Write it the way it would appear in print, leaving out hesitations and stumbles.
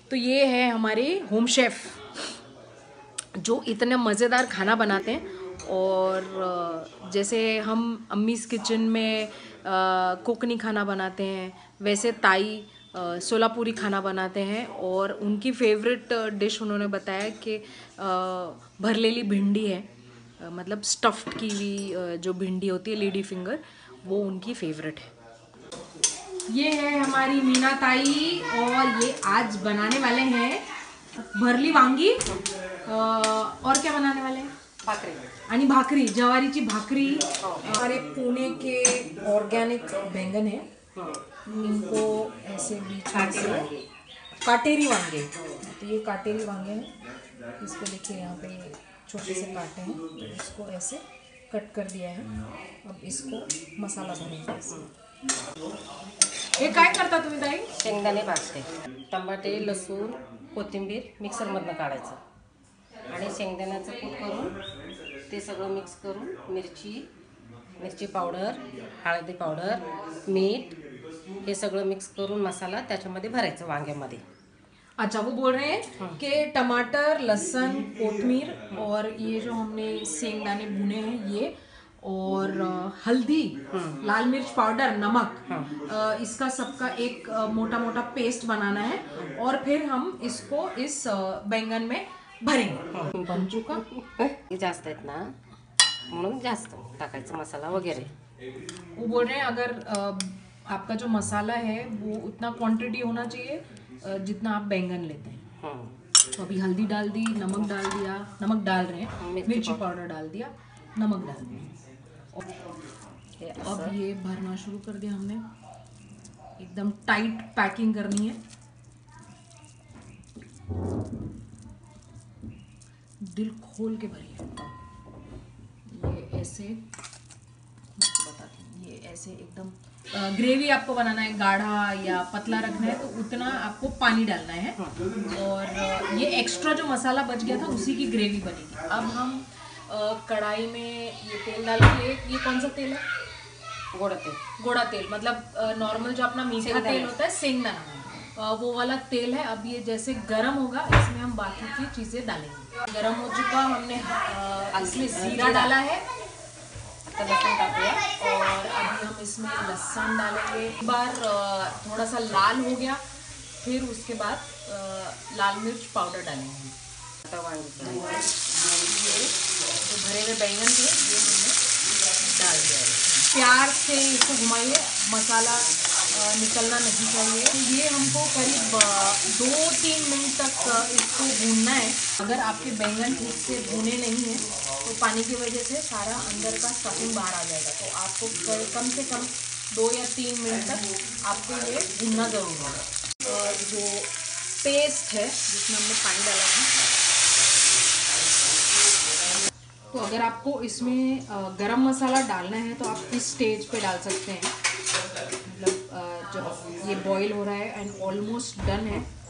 तो ये है हमारे होम शेफ जो इतने मज़ेदार खाना बनाते हैं। और जैसे हम अम्मीज़ किचन में कोकनी खाना बनाते हैं, वैसे ताई सोलापुरी खाना बनाते हैं। और उनकी फेवरेट डिश उन्होंने बताया कि भरलेली भिंडी है, मतलब स्टफ्ड की हुई जो भिंडी होती है लेडी फिंगर, वो उनकी फेवरेट है। ये है हमारी मीना ताई और ये आज बनाने वाले हैं भरली वांगी और क्या बनाने वाले हैं? भाकरी आणि भाकरी, ज्वारीची भाकरी। हमारे पुणे के ऑर्गेनिक बैंगन है, इनको ऐसे बीच में से काटेरी वांगे, तो ये काटेरी वांगे हैं। इसको देखिए यहाँ पे छोटे से काटे हैं, तो इसको ऐसे कट कर दिया है। अब इसको मसाला भरेंगे इसमें। हे काय करता तुम्ही ताई? शेंगदाणे भाजते, टमाटे लसूण कोथिंबीर मिक्सरमधनं काढायचं आणि शेंगदाण्याचं कूट करून ते सगळं मिक्स करून मिरची पावडर, हळदी पावडर, मीठ हे सगळं मिक्स करून मसाला त्याच्यामध्ये भरायचं वांग्यामध्ये। अच्छा, वो बोल रहे हैं कि टमाटर, लहसुन, कोथमीर और ये जो हमने सेंगदाने भुने हैं ये, और हल्दी, लाल मिर्च पाउडर, नमक, इसका सबका एक मोटा मोटा पेस्ट बनाना है और फिर हम इसको इस बैंगन में भरेंगे। बन चुका। हे जास्त आहेत ना म्हणून जास्त टाकायचं मसाला वगैरे। वो बोल रहे हैं अगर आपका जो मसाला है वो उतना क्वांटिटी होना चाहिए जितना आप बैंगन लेते हैं। तो अभी हल्दी डाल दी, नमक डाल दिया, नमक डाल रहे हैं, मिर्ची पाउडर डाल दिया, नमक डाल दिया। अब ये भरना शुरू कर दिया हमने, एकदम टाइट पैकिंग करनी है। दिल खोल के भरिए। ये ऐसे बताती हूँ, ये ऐसे एकदम ग्रेवी आपको बनाना है गाढ़ा या पतला रखना है तो उतना आपको पानी डालना है। और ये एक्स्ट्रा जो मसाला बच गया था उसी की ग्रेवी बनेगी। अब हम कढ़ाई में ये तेल डालेंगे। ये कौन सा तेल है? गोड़ा तेल, मतलब नॉर्मल जो अपना मीठा तेल होता है, सेंगदाना, वो वाला तेल है। अब ये जैसे गरम होगा इसमें हम बाकी की चीज़ें डालेंगे। गरम हो चुका, हमने इसमें जीरा डाला है, लहसुन डालिए, और अभी हम इसमें लहसुन डालेंगे। एक बार थोड़ा सा लाल हो गया, फिर उसके बाद लाल मिर्च पाउडर डालेंगे। जो भरे हुए बैंगन थे ये हमने डाल दिया है। प्यार से इसको घुमाइए, मसाला निकलना नहीं चाहिए। ये हमको करीब 2-3 मिनट तक इसको भूनना है। अगर आपके बैंगन ठीक से भुने नहीं हैं तो पानी की वजह से सारा अंदर का स्टफिंग बाहर आ जाएगा। तो आपको कम से कम 2 या 3 मिनट तक आपको ये भूनना ज़रूर होगा। और जो पेस्ट है जिसमें हमने पानी डाला था, तो अगर आपको इसमें गरम मसाला डालना है तो आप इस स्टेज पे डाल सकते हैं। मतलब जब ये बॉईल हो रहा है एंड ऑलमोस्ट डन है